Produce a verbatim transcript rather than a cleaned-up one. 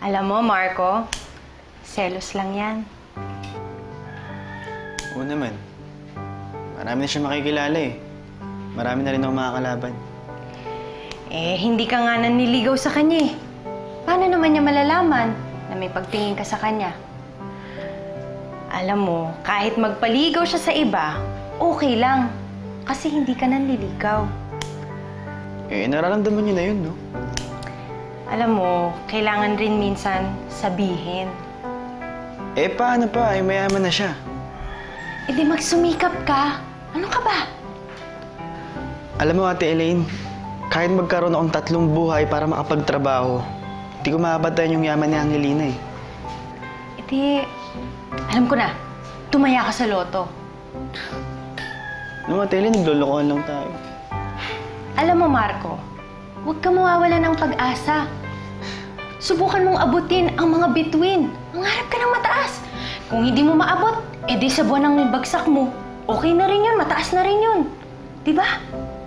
Alam mo, Marco, selos lang yan. Oo naman. Marami na siya makikilala eh. Marami na rin ako makakalaban. Eh, hindi ka nga naniligaw sa kanya eh. Paano naman niya malalaman na may pagtingin ka sa kanya? Alam mo, kahit magpaligaw siya sa iba, okay lang. Kasi hindi ka nanliligaw. Eh, nararamdaman niya na yun, no? Alam mo, kailangan rin minsan sabihin. Eh, paano pa? Eh, mayaman na siya. E di magsumikap ka. Ano ka ba? Alam mo, Ate Elaine, kahit magkaroon akong tatlong buhay para makapagtrabaho, hindi ko mapapatayan yung yaman ni Angelina eh. E di, alam ko na, tumaya ka sa loto. Alam mo, Ate Elaine, naglolokohan lang tayo. Alam mo, Marco, huwag ka mawawala ng pag-asa. Subukan mong abutin ang mga bituin. Mangarap ka ng mataas. Kung hindi mo maabot, edi sa buwan ng bagsak mo, okay na rin yun, mataas na rin yun. Diba?